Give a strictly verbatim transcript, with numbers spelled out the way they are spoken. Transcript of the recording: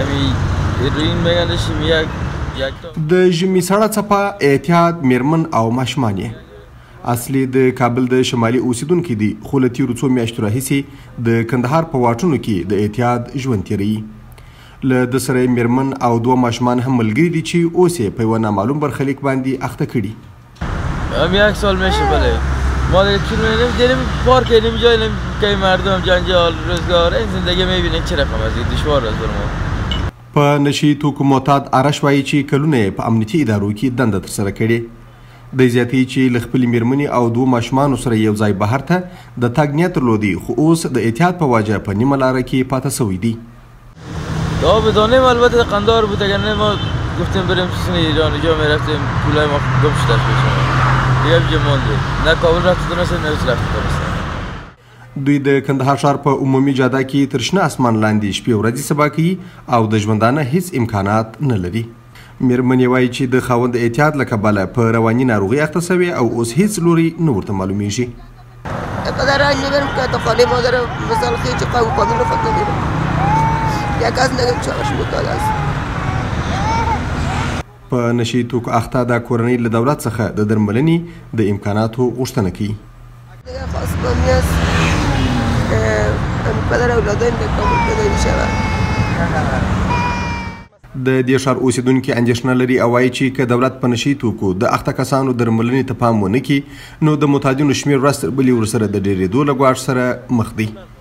همین هیروئین میگنش یک د ژمي سړه څپه اعتیاد میرمن او ماشومان یې اصلي د کابل د شمالي اوسیدونکي دي خو له تېرو څو میاشتو راهیسې د کندهار په واټونو کې د اعتیاد ژوند تېروي. له ده سره یې میرمن او دوه ماشومان هم ملګري دي چې اوس یې په یوه نامعلوم برخلیک باندې اخته کړي. هم یک سال میشه بله ما دیگه می‌بینیم دیدیم پارک اینیم جای که مردم جنجال روزگار این زندگی می‌بینیم چه رقم از این دشوار است بر ما. په نشي توکو معتاد آرش وایي چې کلونه یې په امنیتي ادارو کې دنده ترسره کړې. دی زیاتوي چې له خپلې مېرمنې او دوو ماشومانو سره یو ځای بهر ته د تګ نیت درلودی خو اوس د احتیاط په وجه په نیمه لاره کې پاته سوی دی. دا بدانیم البته قندار بود اگر نه ما گفتیم بریم سن ایران اینجا میرفتیم پولای ما گم شده بشه دیگه اینجا ماندیم نه کابل رفته دونستیم نه اوس رفته دونستیم. دوی د کندهار ښار په عمومي جاده کې تر شنه اسمان لاندې شپې ورځې سبا کوي او د ژوندانه هیڅ امکانات نه لري. میرمن یې وایي چې د خاوند احتیاط له کبله په رواني ناروغي اخته سوې او اوس هیڅ لوري نه ورته معلومیږي. پدر رنج میبرم که تا خانه مادر مثال خیلی چه قوی قانون رو خود نمیرم یک از نگم چاوش مطالعه است. په نشي توکو اخته دا کورنۍ له دولت څخه د درملنې د امکاناتو غوښتنه کوي. دیگر خواست بامی است پدر اولادان کامل پیدا شود. د دې ښار اوسیدونکي اندېښنه لري او وایي چې که دولت په نشي توکو د اخته کسانو درملنې ته پام ونه کړي نو د معتادینو شمېر ورځ تر بلې ورسره د ډېرېدو له ګواښ سره مخ دی.